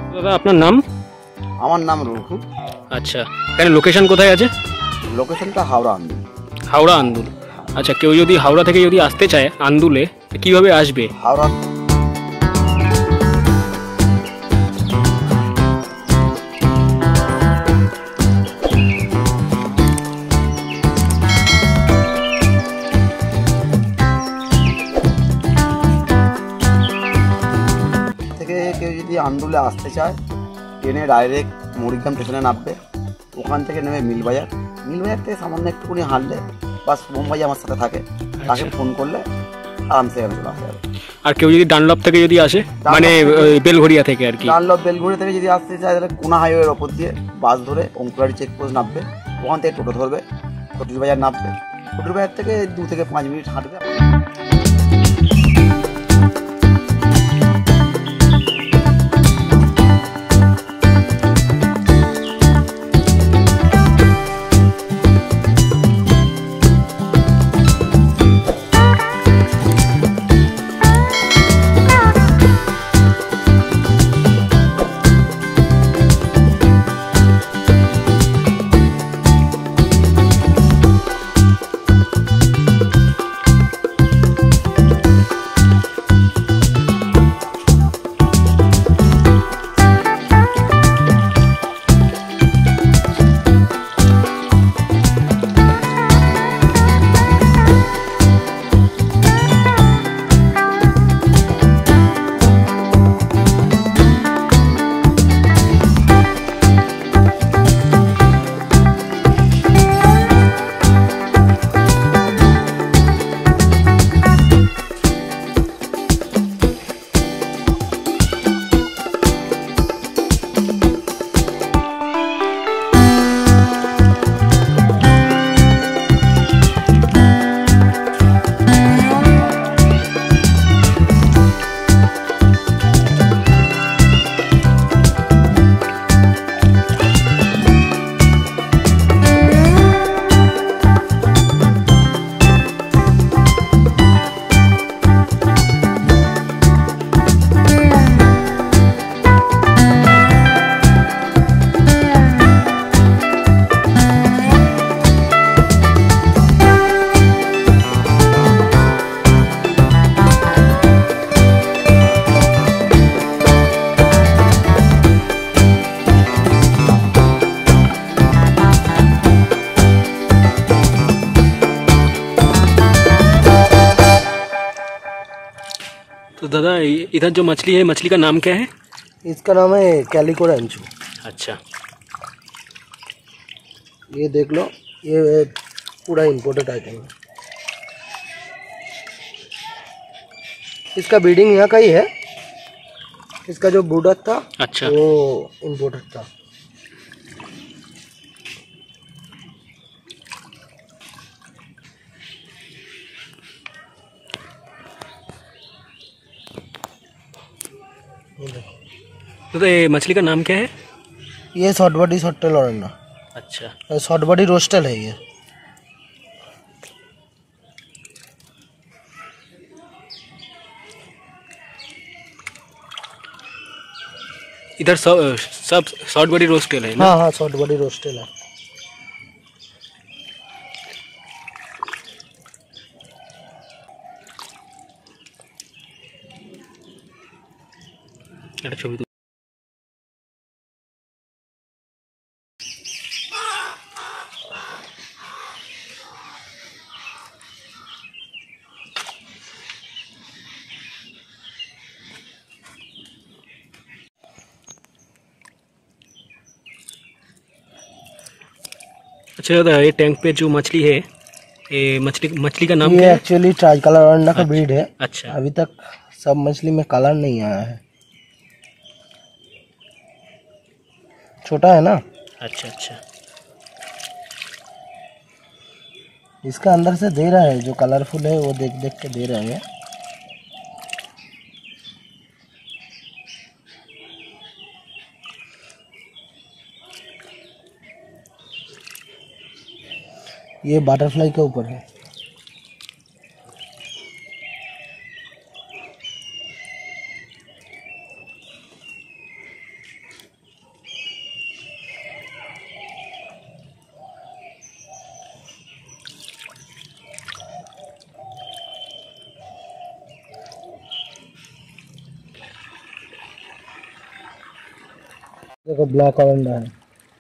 দাদা আপনার নাম? আমার নাম রঘু। আচ্ছা, এখানে লোকেশন কোথায় আছে? লোকেশনটা হাওড়া আন্দুল। হাওড়া আন্দুল। আচ্ছা, কেউ যদি হাওড়া থেকে যদি আসতে চায় আন্দুলে, কিভাবে আসবে? হাওড়া থেকে কেউ যদি আন্দুলে আসতে চায়, ট্রেনে ডাইরেক্ট মরিগ্রাম স্টেশনে নামবে। ওখান থেকে নেমে মিলবাজার থেকে সামান্য একটুখানি হাঁটলে বা শুভম ভাই আমার সাথে থাকে, তাকে ফোন করলে আরামসে এখানে চলে আসতে হবে। আর কেউ যদি ডানলপ থেকে যদি আসে, মানে বেলঘড়িয়া থেকে আর কি, ডানলপ বেলঘড়িয়া থেকে যদি আসতে চায় তাহলে কোনা হাইওয়ের ওপর দিয়ে বাস ধরে অঙ্কুরারি চেকপোস্ট নামবে। ওখান থেকে টোটো ধরবে, খটুর বাজার নামবে। খটুর বাজার থেকে 2 থেকে 5 মিনিট হাঁটবে। तो दादा इधर जो मछली है, मछली का नाम क्या है? इसका नाम है कैलिको रेंचो। अच्छा, ये देख लो, ये पूरा इम्पोर्टेड आइटम है। इसका ब्रीडिंग यहाँ का ही है। इसका जो ब्रूडर था, अच्छा, वो इम्पोर्टेड था। तो ये मछली का नाम क्या है? ये शॉर्ट बॉडी सॉफ्टेल ऑरेंडा। अच्छा, शॉर्ट बॉडी रोस्टेल है ये। इधर सब शॉर्ट बॉडी रोस्टेल है ना? हाँ हाँ, शॉर्ट बॉडी रोस्टेल है। এটা ছবি তুল। अच्छा दादा, ये टैंक पे जो मछली है, ये मछली का नाम ये क्या है? एक्चुअली ट्राई कलर ऑरेंडा का ब्रीड है। अच्छा, अभी तक सब मछली में कलर नहीं आया है। छोटा है ना। अच्छा अच्छा, इसका अंदर से दे रहा है, जो कलरफुल है वो देख देख के दे रहे हैं। ये बटरफ्लाई के ऊपर है। देखो ब्लैक ऑरेंडा है।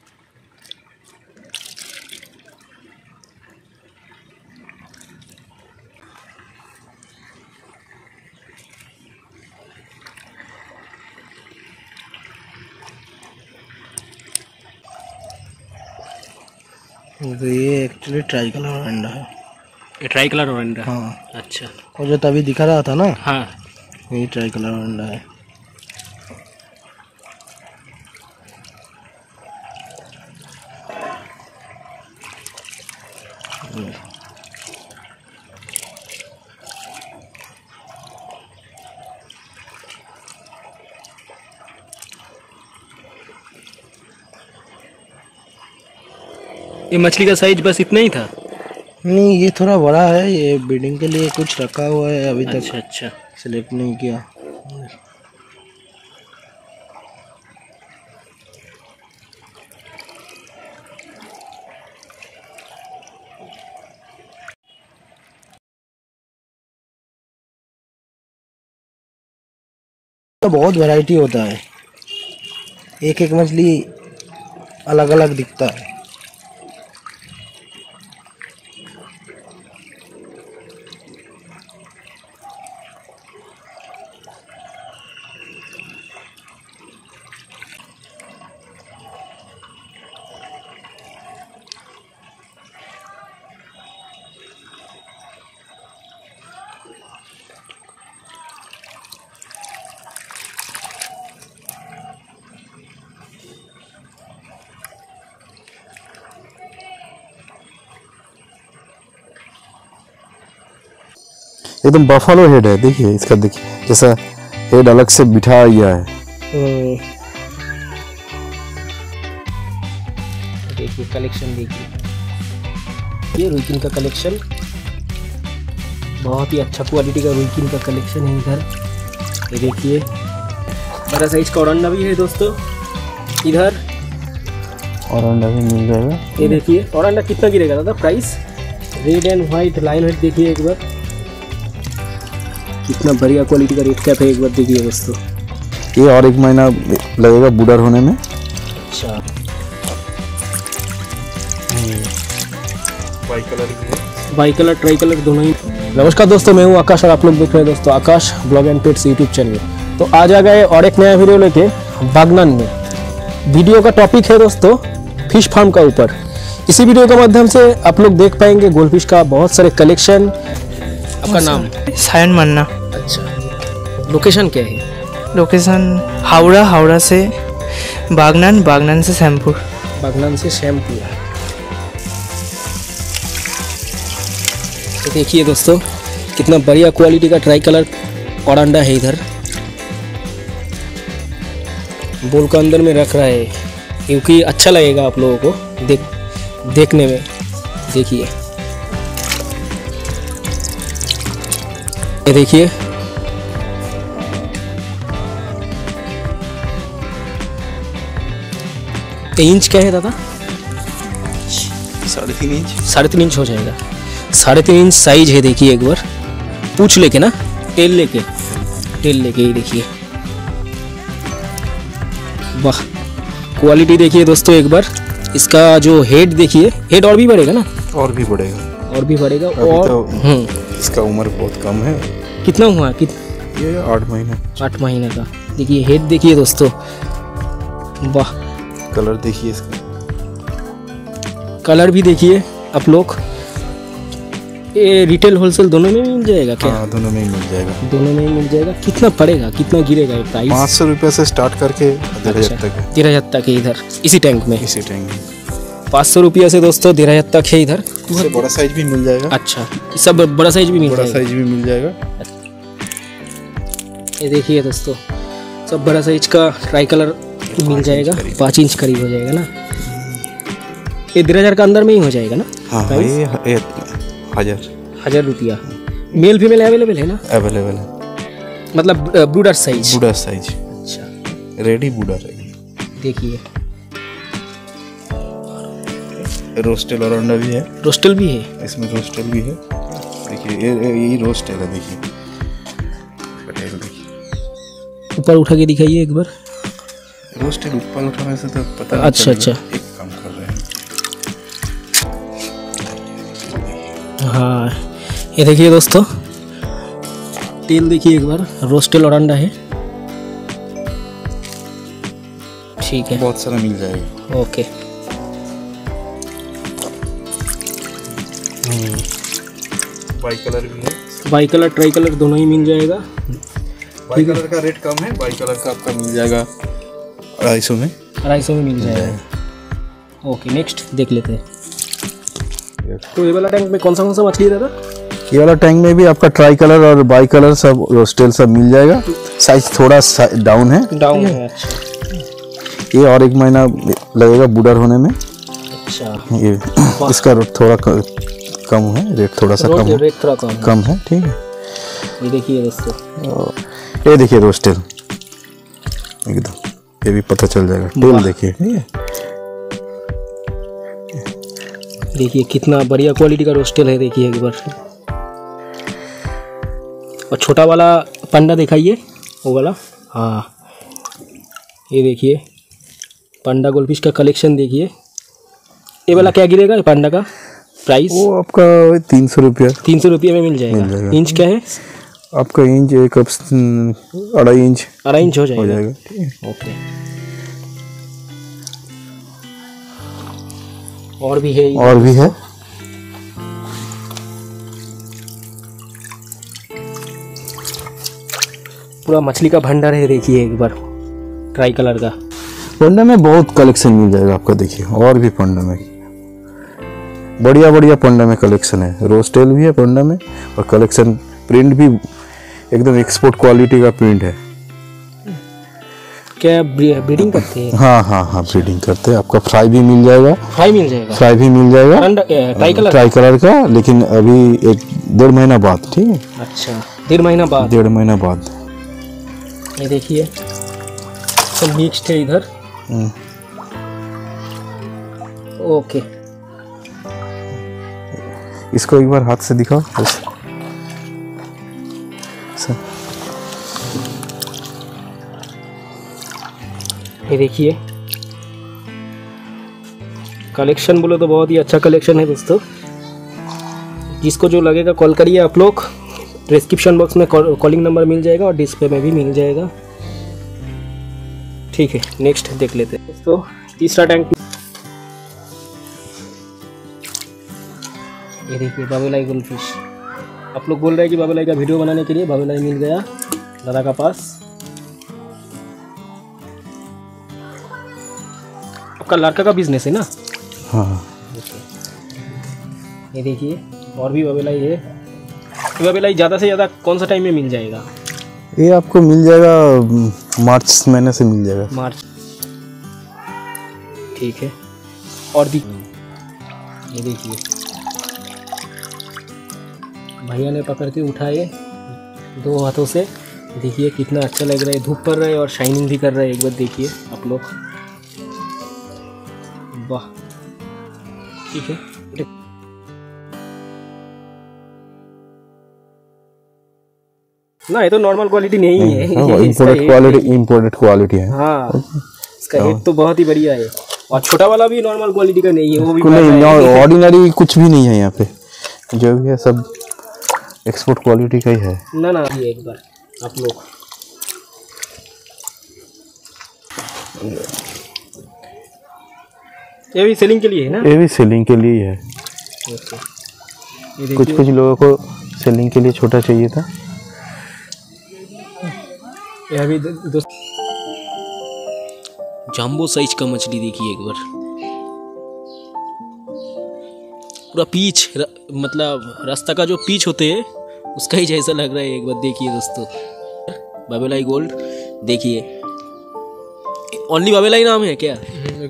तो ये एक्चुअली ट्राई कलर ऑरेंडा है। ये ट्राई कलर ओरेंडा। हाँ, अच्छा। और जो तभी दिखा रहा था ना, हाँ, ये ट्राई कलर ऑरेंडा है। ये मछली का साइज बस इतना ही था? नहीं, ये थोड़ा बड़ा है, ये ब्रीडिंग के लिए कुछ रखा हुआ है, अभी तक अच्छा। सिलेक्ट नहीं किया। तो बहुत वैरायटी होता है, एक एक मछली अलग अलग दिखता है। एकदम बफालो हेड है, देखिए इसका, देखिए जैसा हेड अलग से बिठाया गया है। देखिए कलेक्शन, देखिए ये रुइकिन का कलेक्शन, बहुत ही अच्छा क्वालिटी का रुइकिन का कलेक्शन है इधर। ये देखिए बड़ा साइज का ओरंडा भी है दोस्तों इधर। ओरंडा भी मिल जाएगा। ये देखिए ओरंडा कितना गिरेगा दादा price? Red and white line head देखिए एक बार, कितना बढ़िया क्वालिटी का रेड कैप है, एक बार देखिए दोस्तों। ये और 1 महीना लगेगा बूढ़र होने में। अच्छा, बाई कलर ट्राई कलर दोनों ही। नमस्कार दोस्तों, मैं हूं आकाश और आप लोग देख रहे हैं दोस्तों Aakash blog and pets YouTube channel. तो आज आ गए और एक नया वीडियो लेके बागनान में। वीडियो का टॉपिक है दोस्तों फिश फार्म का ऊपर। इसी वीडियो के माध्यम से आप लोग देख पाएंगे गोल्ड फिश का बहुत सारे कलेक्शन। आपका नाम? सायन मन्ना। अच्छा, लोकेशन क्या है? लोकेशन हावड़ा से बागनान से शैमपुर। बागनान से शैमपुर। तो देखिए दोस्तों कितना बढ़िया क्वालिटी का ट्राई कलर ओरंडा है इधर। बोल का अंदर में रख रहा है क्योंकि अच्छा लगेगा आप लोगों को देखने में। देखिए ये देखिए, इंच क्या है दादा? 3.5 इंच। 3.5 इंच हो जाएगा। 3.5 इंच साइज है। देखिए एक बार पूछ लेके ना, टेल लेके ये देखिए, वाह क्वालिटी देखिए दोस्तों एक बार। इसका जो हेड देखिए, हेड और भी बढ़ेगा ना? और भी बढ़ेगा, और भी बढ़ेगा। और तो इसका उम्र बहुत कम है। कितना हुआ? ये 8 महीने। 8 महीने का। देखिए हेड देखिए दोस्तों, वाह। कलर देखिए इसका, कलर भी देखिए आप लोग। ये रिटेल होलसेल दोनों में मिल जाएगा क्या? हाँ, दोनों में ही मिल जाएगा। दोनों में ही मिल जाएगा। कितना पड़ेगा, कितना गिरेगा ये प्राइस? 500 रुपये से स्टार्ट करके 1,500 तक है। 1,500 तक है इधर इसी टैंक में। इसी टैंक में 500 रुपये से दोस्तों 1,500 तक है इधर। इससे बड़ा साइज भी मिल जाएगा। अच्छा, सब बड़ा साइज भी मिल बड़ा जाएगा। साइज भी मिल जाएगा। ये देखिए दोस्तों सब बड़ा साइज का ट्राई कलर मिल जाएगा। 5 इंच करीब हो जाएगा ना। ये 1,500 का अंदर में ही हो जाएगा ना? हाँ, ये 1,000 रुपया। मेल फीमेल अवेलेबल है ना? अवेलेबल है, मतलब ब्रूडर साइज। बूढ़ा साइज। अच्छा, रेडी बूढ़र है। देखिए रोस्टेल ओरंडा भी है। रोस्टल भी है इसमें, रोस्टेल भी है। देखिए ये रोस्टेल है। देखिए ऊपर उठा के दिखाइए एक बार। रोस्टेड ऊपर उठाने से तो पता नहीं अच्छा चलेगा, अच्छा एक काम कर रहे हैं। हाँ ये देखिए दोस्तों, तेल देखिए एक बार, रोस्टेड और अंडा है। ठीक है, बहुत सारा मिल जाएगा। ओके। बाई कलर भी है, बाई कलर ट्राई कलर दोनों ही मिल जाएगा। बाई कलर का रेट कम है, बाई कलर का आपका मिल जाएगा 250 में। 250 में मिल जाएगा। ओके नेक्स्ट देख लेते हैं। तो ये वाला टैंक में कौन सा मछली है दादा? ये वाला टैंक में भी आपका ट्राई कलर और बाई कलर सब रोस्टेल सब मिल जाएगा। साइज थोड़ा डाउन है, डाउन है। अच्छा ये और 1 महीना लगेगा बूढ़ा होने में। अच्छा, ये इसका रेट थोड़ा कम है, रेट थोड़ा सा कम है, रेट थोड़ा कम है। ठीक है, ये देखिए दोस्तों, ये देखिए रोस्टेल एकदम, ये भी पता चल जाएगा। टेल देखिए, ठीक है, देखिए कितना बढ़िया क्वालिटी का रोस्टेल है। देखिए एक बार, और छोटा वाला पंडा दिखाइए, वो वाला। हाँ ये देखिए पंडा गोल्डफिश का कलेक्शन देखिए। ये वाला क्या गिरेगा, ये पंडा का प्राइस? वो आपका 300 रुपया। 300 रुपये में मिल जाएगा। इंच क्या है आपका? इंच एक 2.5 इंच। 2.5 इंच हो जाएगा। ठीक है, ओके। और भी है? और भी है। पूरा मछली का भंडार है। देखिए एक बार ट्राई कलर का। पंडा में बहुत कलेक्शन मिल जाएगा आपका। देखिए और भी पंडा में बढ़िया पंडा में कलेक्शन है। रोस्टेल भी है पंडा में, और कलेक्शन प्रिंट भी एकदम एक्सपोर्ट क्वालिटी का प्रिंट है। क्या ब्रीडिंग करते हैं? हाँ ब्रीडिंग करते हैं। आपका फ्राई भी मिल जाएगा। फ्राई मिल जाएगा ट्राई कलर का, लेकिन अभी 1-1.5 महीना बाद। ठीक है, अच्छा 1.5 महीना बाद। 1.5 महीना बाद। ये देखिए सब मिक्स्ड है इधर। ओके, इसको एक बार हाथ से दिखाओ। ये देखिए कलेक्शन बोलो तो बहुत ही अच्छा कलेक्शन है दोस्तों। जिसको जो लगेगा कॉल करिए आप लोग। डिस्क्रिप्शन बॉक्स में कॉलिंग नंबर मिल जाएगा और डिस्प्ले में भी मिल जाएगा। ठीक है, नेक्स्ट देख लेते हैं दोस्तों। तीसरा टैंक, ये देखिए बाबूलाई गोल्डफिश। आप लोग बोल रहे हैं कि बाबूलाई का वीडियो बनाने के लिए बाबूलाई मिल गया दादा का पास। आपका लड़का का बिजनेस है ना? हाँ, ये देखिए और भी बाबूलाई है। बाबूलाई ज़्यादा से ज़्यादा कौन सा टाइम में मिल जाएगा? ये आपको मिल जाएगा मार्च महीने से मिल जाएगा। मार्च, ठीक है। और भी ये देखिए भैया ने पकड़ के उठाए 2 हाथों से। देखिए कितना अच्छा लग रहा है, धूप पड़ रहा है और शाइनिंग भी कर रहा है। एक बार देखिए आप लोग, वाह। ठीक है, ना ये तो नॉर्मल क्वालिटी नहीं है। इम्पोर्टेड क्वालिटी है। हाँ, इसका हेड तो बहुत ही बढ़िया है। और छोटा वाला भी नॉर्मल क्वालिटी का नहीं है, वो भी ऑर्डिनरी कुछ भी नहीं है यहाँ पे। जो भी है सब एक्सपोर्ट क्वालिटी का ही है। ना ये एक बार आप लोग ये भी सेलिंग के लिए है ना? ये भी सेलिंग के लिए है। ये कुछ लोगों को सेलिंग के लिए छोटा चाहिए था। ये भी दोस्त जंबो साइज का मछली देखिए एक बार। पूरा पीच मतलब रास्ता का जो पीच होते हैं उसका ही जैसा लग रहा है। एक बार देखिए दोस्तों, बाबूलाई गोल्ड। देखिए ओनली बाबूलाई नाम है क्या?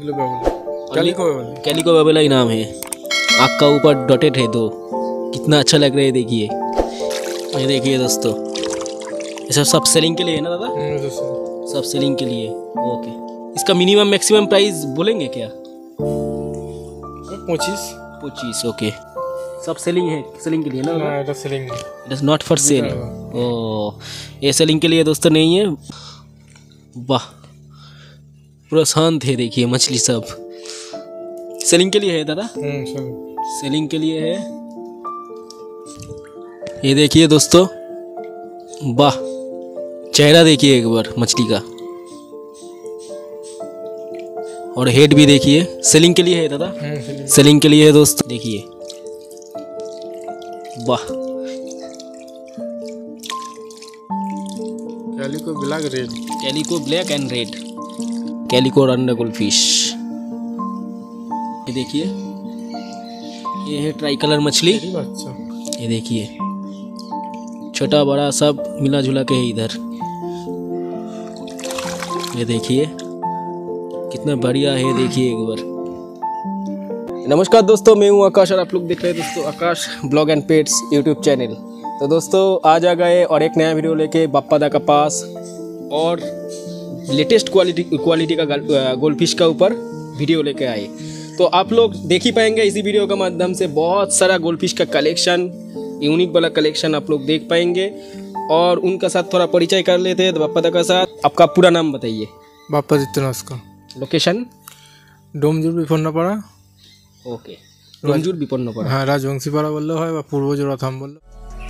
कैलिको बाबूलाई नाम है। आँख का ऊपर डॉटेड है 2। कितना अच्छा लग रहा है देखिए। ये देखिए दोस्तों, ये सब सेलिंग के लिए है ना दादा? सब सेलिंग के लिए। ओके, इसका मिनिमम मैक्सिमम प्राइस बोलेंगे क्या? 25। ओके, सब सेलिंग है, सेलिंग के लिए ना? It is not for sale. ओ, ये सेलिंग के लिए दोस्तों नहीं है। वाह, पूरा शांत है। देखिए मछली सब सेलिंग के लिए है दादा, सेलिंग के लिए है। ये देखिए दोस्तों, वाह चेहरा देखिए एक बार मछली का, और हेड भी देखिए। सेलिंग के लिए है दादा, सेलिंग के लिए है दोस्तों। देखिए वाह, calico black red, calico black and red, calico रंडा गोल्डफिश। ये देखिए, ये है ट्राई कलर मछली। अच्छा, ये देखिए छोटा बड़ा सब मिला जुला के है इधर। ये देखिए कितना बढ़िया है, देखिए एक बार। नमस्कार दोस्तों, मैं हूं आकाश और आप लोग देख रहे हैं दोस्तों Aakash blog and pets YouTube channel. तो दोस्तों आज आ गए और एक नया वीडियो लेके बाप्पा दा का पास, और लेटेस्ट क्वालिटी का गोल्डफिश का ऊपर वीडियो लेके आए। तो आप लोग देख ही पाएंगे इसी वीडियो के माध्यम से बहुत सारा गोल्डफिश का कलेक्शन, यूनिक वाला कलेक्शन आप लोग देख पाएंगे, और उनका साथ थोड़ा परिचय कर लेते हैं। तो बाप्पा दा का साथ आपका पूरा नाम बताइए। बाप्पा जितना, लोकेशन डोमजुर विपन्नपाड़ा। ओके, डोमजुर विपन्नपाड़ा। हाँ, राजवंशीपाड़ा बोलলে হয় বা পূর্ব জোড়াথাম বললে।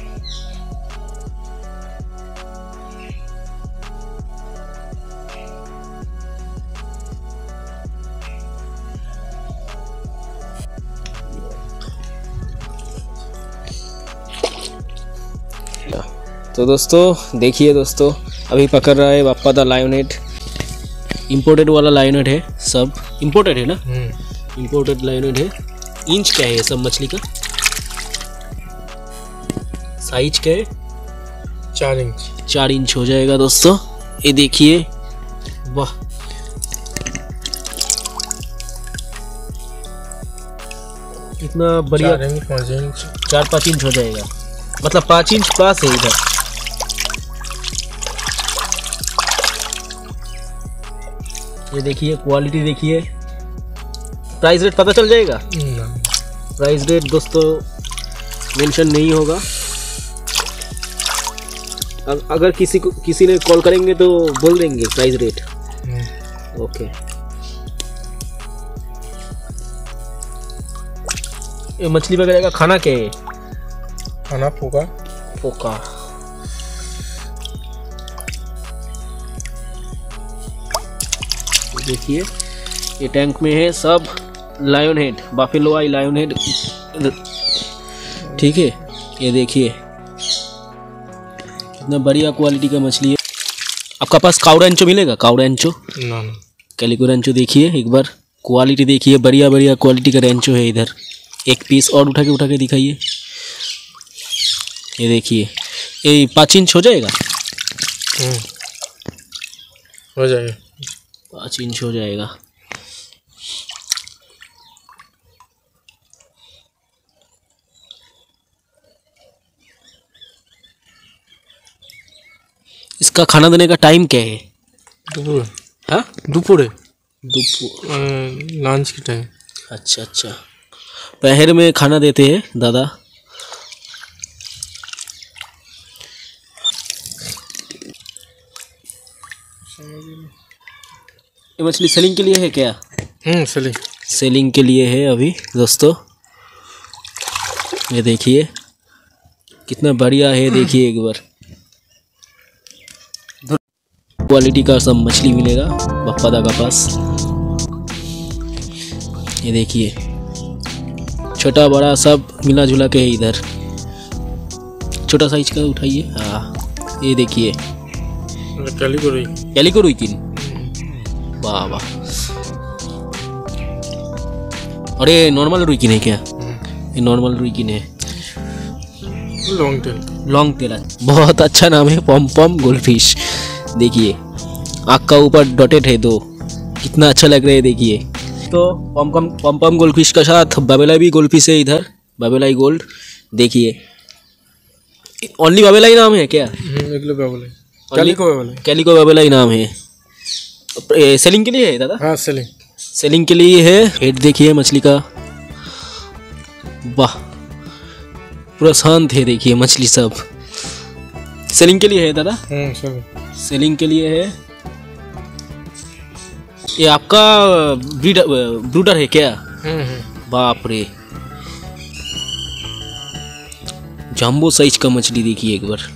तो दोस्तों देखिए दोस्तों, अभी पकड़ रहा है बाप्पा दा लायनेट। इम्पोर्टेड वाला लायनेट है, सब इम्पोर्टेड है ना, इम्पोर्टेड लायनेट है। इंच क्या है ये सब मछली का, साइज क्या है? 4 इंच, 4 इंच हो जाएगा दोस्तों। ये देखिए वाह, इतना बढ़िया। 4-5 इंच हो जाएगा, मतलब 5 इंच प्लस है इधर। ये देखिए क्वालिटी देखिए। प्राइस रेट पता चल जाएगा? प्राइस रेट दोस्तों मेंशन नहीं होगा। अगर किसी ने कॉल करेंगे तो बोल देंगे प्राइस रेट। ओके, ये मछली वगैरह का खाना क्या है? खाना पोका। पोका। देखिए ये टैंक में है सब लायन हेड, बाफेलो आई लायन हेड, ठीक है। ये देखिए कितना बढ़िया क्वालिटी का मछली है। आपका पास काउरेंचो मिलेगा? काउरेंचो, कैलिको रेंचो। देखिए एक बार क्वालिटी देखिए, बढ़िया बढ़िया क्वालिटी का रेंचो है इधर। एक पीस और उठा के दिखाइए। ये देखिए, ये 5 इंच हो जाएगा? हो जाएगा, 5 इंच हो जाएगा। इसका खाना देने का टाइम क्या है? দুপুরে। हाँ, দুপুরে, दोपहर, लंच के टाइम। अच्छा अच्छा, पहर में खाना देते हैं दादा। ये मछली सेलिंग के लिए है क्या? सेलिंग के लिए है अभी दोस्तों। ये देखिए कितना बढ़िया है, देखिए एक बार। क्वालिटी का सब मछली मिलेगा बाप्पा दा का पास। ये देखिए छोटा बड़ा सब मिला जुला के है इधर। छोटा साइज का उठाइए। हाँ, ये देखिए कैलिको रुइकिन। वाह वाह, और ये नॉर्मल रुइकिन है क्या? ये नॉर्मल रुइकिन है, लॉन्ग टेल। लॉन्ग टेल, बहुत अच्छा नाम है, पॉम पॉम गोल्डफिश। देखिए आँख का ऊपर डॉटेड है 2, कितना अच्छा लग रहा है। देखिए तो पॉम पॉम गोल्डफिश का साथ बाबेलाई भी गोल्डफिश है इधर, बाबेलाई गोल्ड। देखिए ओनली बाबेलाई नाम है क्या? कैलिको बाबेलाई नाम है। सेलिंग के लिए है दादा? हाँ, सेलिंग के लिए है। हेड देखिए मछली का, वाह पूरा शांत है। देखिए मछली सब सेलिंग के लिए है दादा, सेलिंग के लिए है। ये आपका ब्रूडर है क्या? बाप रे, जंबो साइज का मछली देखिए एक बार,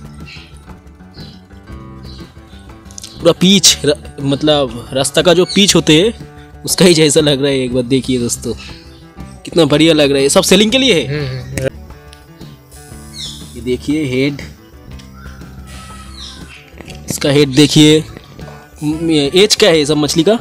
पूरा पीच मतलब रास्ता का जो पीच होते हैं उसका ही जैसा लग रहा है। एक बार देखिए दोस्तों, कितना बढ़िया लग रहा है। सब सेलिंग के लिए है। ये देखिए हेड, इसका हेड देखिए। एज क्या है ये सब मछली का?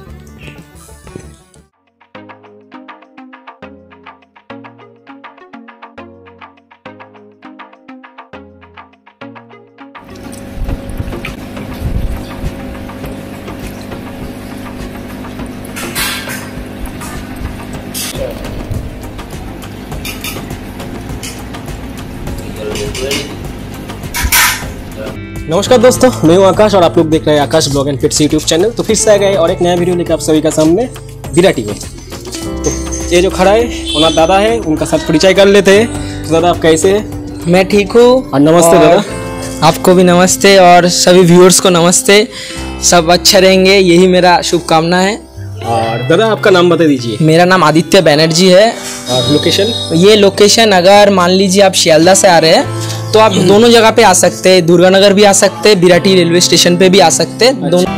नमस्कार दोस्तों, मैं हूं आकाश और आप लोग देख रहे हैं Aakash blog and pets YouTube channel. तो फिर से आ गए और एक नया वीडियो लेकर आप सभी का सामने विराटी में। तो ये जो खड़ा है ओनर दादा है, उनका साथ परिचय कर लेते हैं। तो दादा आप कैसे हैं? मैं ठीक हूँ। और नमस्ते दादा। आपको भी नमस्ते और सभी व्यूअर्स को नमस्ते। सब अच्छे रहेंगे, यही मेरा शुभकामना है। और दादा आपका नाम बता दीजिए। मेरा नाम आदित्य बनर्जी है। और लोकेशन? ये लोकेशन अगर मान लीजिए आप शियालदा से आ रहे हैं तो आप दोनों जगह पे आ सकते हैं। दुर्गानगर भी आ सकते हैं, बिराटी रेलवे स्टेशन पे भी आ सकते हैं। दोनों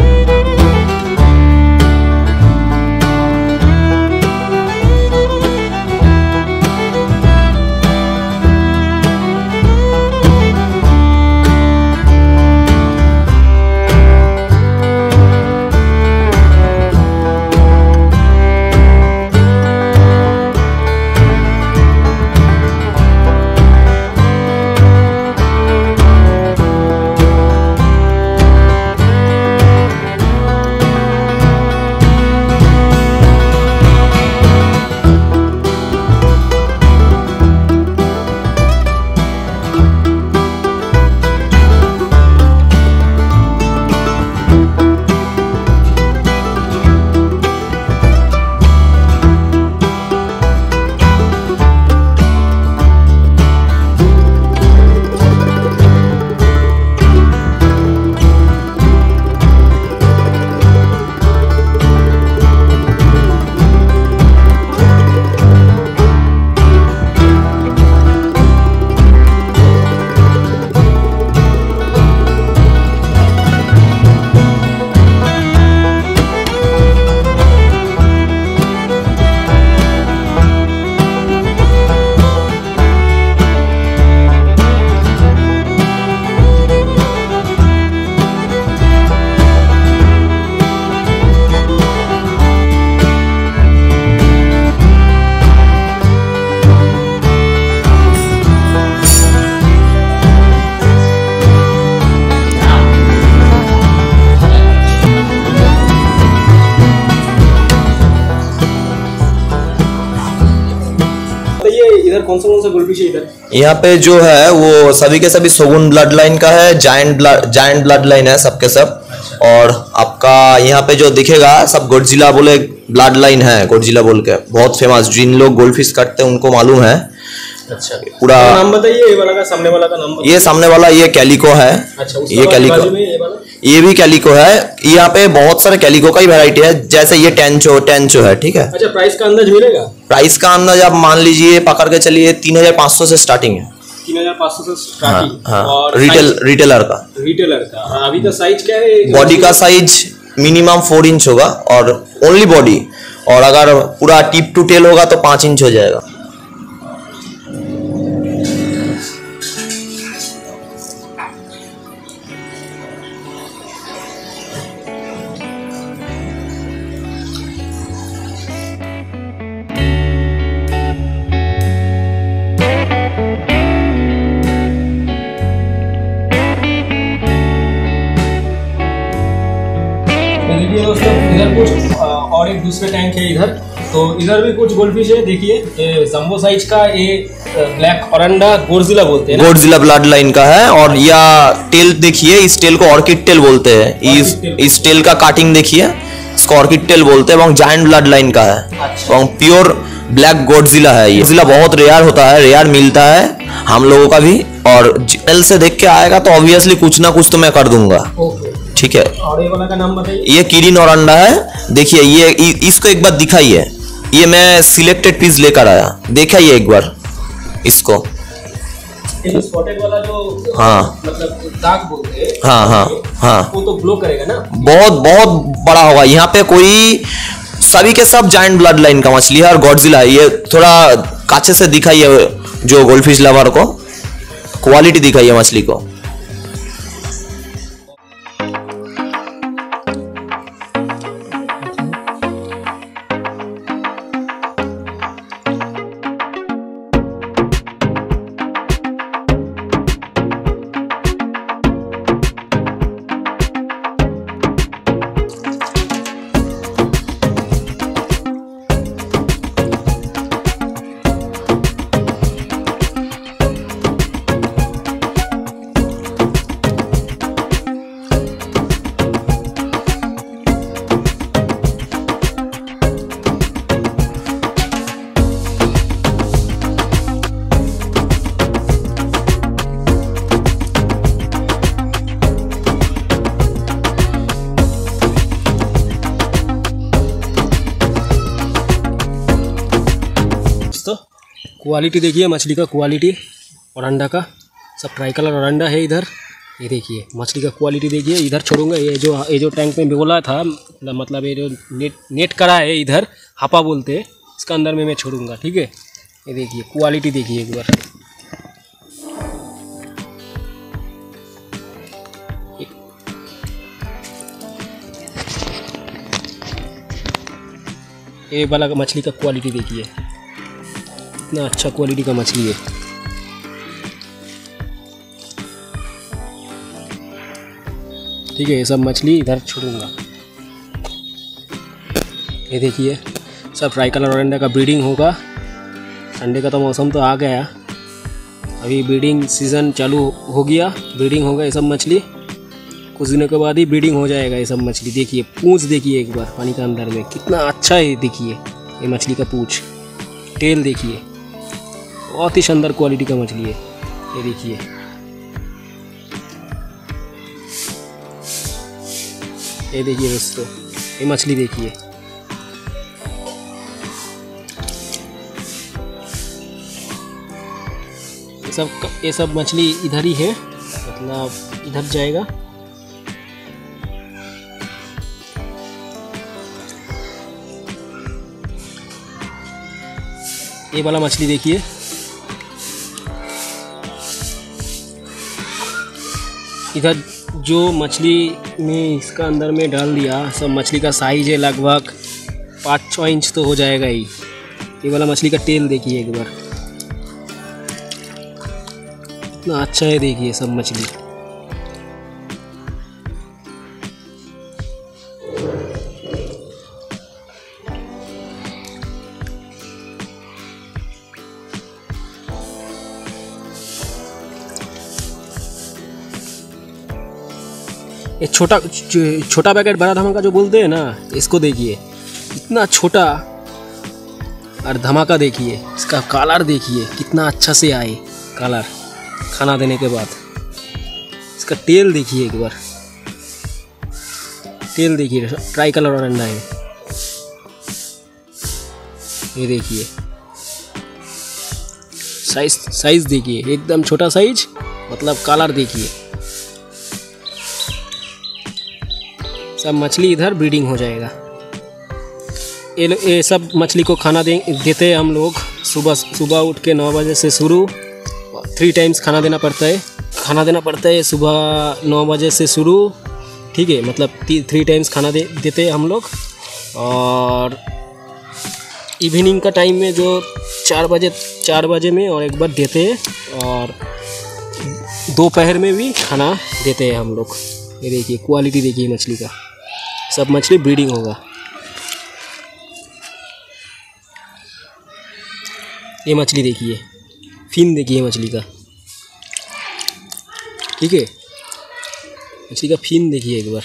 कौन सा गोल्डफिश है इधर? यहाँ पे जो है वो सभी के सभी शोगुन ब्लड लाइन का है, जायंट ब्लड लाइन है सबके सब। और आपका यहाँ पे जो दिखेगा सब गोडजिला बोले ब्लड लाइन है, गोडजिला बोल के बहुत फेमस, जिन लोग गोल्डफिश काटते हैं उनको मालूम है। अच्छा, पूरा नाम बताइए। ये वाला का सामने वाला का नाम बताइए। ये सामने वाला ये कैलिको है। अच्छा, ये कैलिको, ये भी कैलिको है। यहाँ पे बहुत सारे कैलिको का ही वैरायटी है, जैसे ये टेंचो है, ठीक है। अच्छा, प्राइस का अंदाज मिलेगा? प्राइस का अंदाज आप मान लीजिए पकड़ के चलिए 3500 से स्टार्टिंग है। 3500 से स्टार्टिंग। हाँ, और रिटेलर का अभी का साइज क्या है? बॉडी का साइज मिनिमम 4 इंच होगा और ओनली बॉडी, और अगर पूरा टिप टू टेल होगा तो 5 इंच हो जाएगा। दोस्तों इधर कुछ और एक दूसरे टैंक है इधर, तो इधर भी कुछ गोल्डफिश है। देखिए जंबो साइज का ये ब्लैक ओरंडा गोडजिला बोलते हैं, गोडजिला ब्लड लाइन का है। और या टेल देखिए, इस टेल को ऑर्किड टेल बोलते हैं। इस टेल का काटिंग देखिए, इसको ऑर्किड टेल बोलते हैं। और जायंट ब्लड लाइन का है। और प्योर ब्लैक गोडजिला है। ये गोडजिला बहुत रेयर होता है, रेयर मिलता है हम लोगों का भी। और एल से देख के आएगा तो ऑब्वियसली कुछ ना कुछ तो मैं कर दूंगा। ठीक है। और ये वाला का नाम बताइए। ये किरिन और अंडा है। देखिए ये इसको एक बार दिखाइए। ये मैं सिलेक्टेड पीस लेकर आया, देखिए एक बार इसको। स्पॉटेड वाला जो हाँ मतलब दाग बोलते हैं, हाँ हाँ हाँ, वो तो ग्लो करेगा ना। बहुत बहुत बड़ा होगा। यहाँ पे कोई सभी के सब जायंट ब्लड लाइन का मछली है और गॉडजिला है। ये थोड़ा काछे से दिखाइए जो गोल्डफिश लवर को, क्वालिटी दिखाइए मछली को। क्वालिटी देखिए मछली का, क्वालिटी और अंडा का सब ट्राई कलर और अंडा है इधर। ये देखिए मछली का क्वालिटी देखिए। इधर छोड़ूंगा, ये जो टैंक में बोला था, मतलब ये जो नेट करा है इधर, हापा बोलते हैं, इसका अंदर में मैं छोड़ूंगा, ठीक है। ये देखिए क्वालिटी देखिए एक बार। ये वाला मछली का क्वालिटी देखिए, इतना अच्छा क्वालिटी का मछली है। ठीक है, ये सब मछली इधर छोड़ूंगा। ये देखिए सब ट्राई कलर और अंडा का ब्रीडिंग होगा। ठंडे का तो मौसम तो आ गया, अभी ब्रीडिंग सीज़न चालू हो गया, ब्रीडिंग होगा ये सब मछली। कुछ दिनों के बाद ही ब्रीडिंग हो जाएगा ये सब मछली। देखिए पूंछ देखिए एक बार पानी के अंदर में, कितना अच्छा है। देखिए ये मछली का पूंछ, टेल देखिए, बहुत ही शानदार क्वालिटी का मछली है। ये देखिए दोस्तों, ये मछली देखिए। ये सब मछली इधर ही है, मतलब इधर जाएगा। ये वाला मछली देखिए, इधर जो मछली में इसका अंदर में डाल दिया, सब मछली का साइज है लगभग 5-6 इंच तो हो जाएगा ही। ये वाला मछली का टेल देखिए एक बार, इतना अच्छा है। देखिए सब मछली, ये छोटा पैकेट बड़ा धमाका जो बोलते हैं ना, इसको देखिए इतना छोटा। और धमाका देखिए, इसका कलर देखिए कितना अच्छा से आए कलर खाना देने के बाद। इसका टेल देखिए एक बार, टेल देखिए, ट्राई कलर और अंडा है। ये देखिए साइज देखिए, एकदम छोटा साइज, मतलब कलर देखिए। सब मछली इधर ब्रीडिंग हो जाएगा। ये सब मछली को खाना देते हैं हम लोग। सुबह उठ के 9 बजे से शुरू, 3 टाइम्स खाना देना पड़ता है। सुबह 9 बजे से शुरू, ठीक है, मतलब 3 टाइम्स खाना देते हैं हम लोग। और इवनिंग का टाइम में जो 4 बजे में और एक बार देते हैं, और दोपहर में भी खाना देते हैं हम लोग। ये देखिए क्वालिटी देखिए मछली का, सब मछली ब्रीडिंग होगा। ये मछली देखिए, फिन देखिए मछली का, ठीक है, मछली का फिन देखिए एक बार।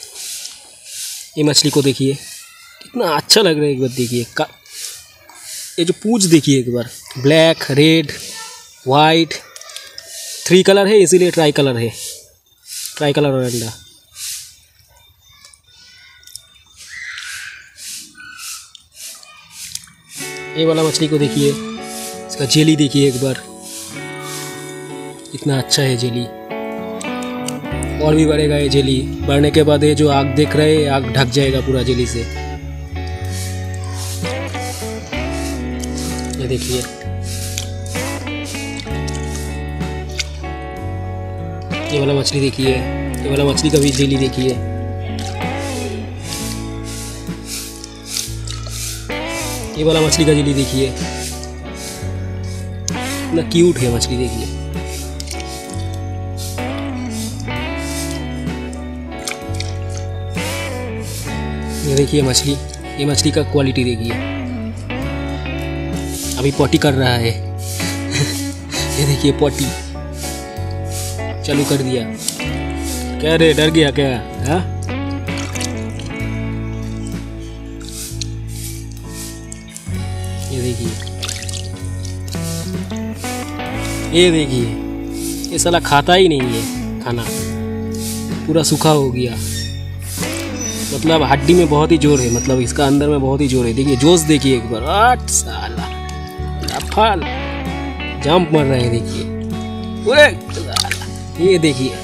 ये मछली को देखिए, कितना अच्छा लग रहा है एक बार देखिए। ये जो पूंछ देखिए एक बार, ब्लैक, रेड, वाइट, 3 कलर है इसीलिए ट्राई कलर है, ट्राई कलर ओरंडा। ये वाला मछली को देखिए, इसका जेली देखिए एक बार, इतना अच्छा है जेली। और भी बढ़ेगा ये जेली, बढ़ने के बाद ये जो आग देख रहे हैं, आग ढक जाएगा पूरा जेली से। ये देखिए, ये वाला मछली देखिए, ये वाला मछली का भी जेली देखिए। ये वाला मछली का जेली देखिए, इतना क्यूट है मछली देखिए। ये देखिए मछली, ये मछली का क्वालिटी देखिए, अभी पॉटी कर रहा है। ये देखिए पॉटी चालू कर दिया। क्या रे, डर गया क्या? हाँ, ये देखिए, ये देखिए, ये साला खाता ही नहीं है खाना, पूरा सूखा हो गया। मतलब हड्डी में बहुत ही जोर है, मतलब इसका अंदर में बहुत ही जोर है। देखिए जोश देखिए एक बार, 8 साला रफाल जंप मर रहे हैं देखिए। ये देखिए,